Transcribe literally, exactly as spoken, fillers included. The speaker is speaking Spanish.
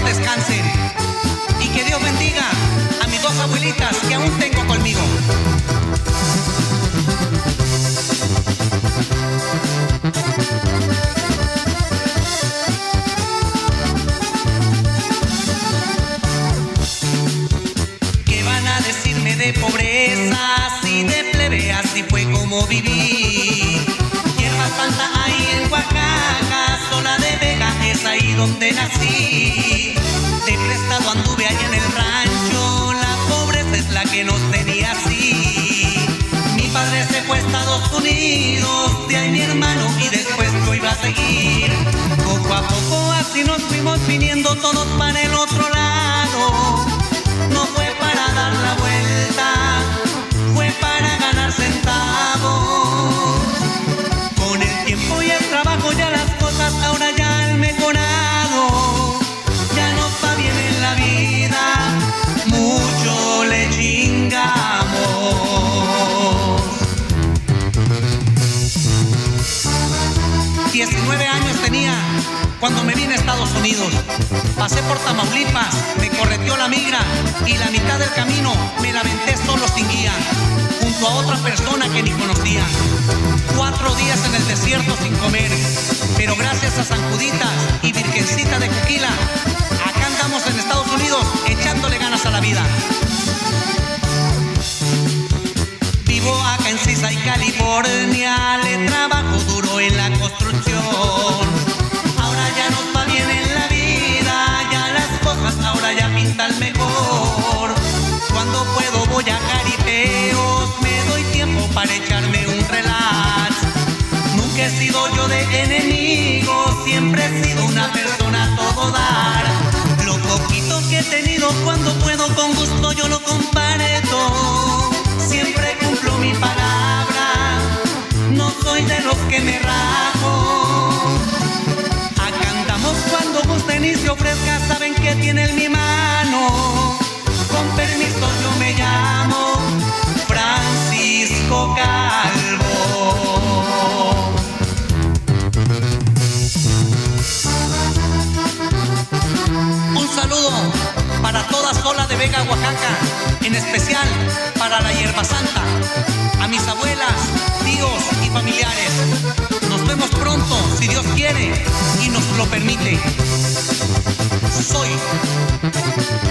descansen. Y que Dios bendiga a mis dos abuelitas que aún tengo conmigo. ¿Qué van a decirme de pobreza? Si de plebe así fue como viví. Hierba santa ahí en Oaxaca, Sola de Vega es ahí donde nací. De prestado anduve allá en el rancho, la pobreza es la que nos tenía así. Mi padre se fue a Estados Unidos, de ahí mi hermano y después yo iba a seguir. Poco a poco así nos fuimos viniendo todos para el otro lado. No fue para dar la vuelta, fue para ganar centavos. Con el tiempo y el trabajo ya las cosas ahora ya han mejorado. Ya nos va bien en la vida, mucho le chingamos. diecinueve años tenía cuando me vine a Estados Unidos. Pasé por Tamaulipas, me correteó la migra y la mitad del camino me la aventé solo sin guía, junto a otra persona que ni conocía. Cuatro días en el desierto sin comer, pero gracias a San Juditas y Virgencita de Coquila, acá andamos en Estados Unidos echándole ganas a la vida. Vivo acá en Seaside, California, le trabajo duro en la construcción. Ahora ya nos va bien en la vida, ya las cosas ahora ya pintan mejor. Cuando puedo voy a jaripeos, me doy tiempo para echarme un relax. Nunca he sido yo de enemigo, siempre he sido una persona a todo dar. Lo poquito que he tenido cuando puedo con gusto yo lo comparto. Siempre cumplo mi palabra, no soy de los que me rajo. Acá andamos cuando gusten y se ofrezca, saben que tienen mi mano. Con permiso yo me llamo Francisco Calvo. Un saludo para toda Sola de Vega, Oaxaca, en especial para la Hierba Santa, a mis abuelas, tíos y familiares. Nos vemos pronto, si Dios quiere y nos lo permite. Soy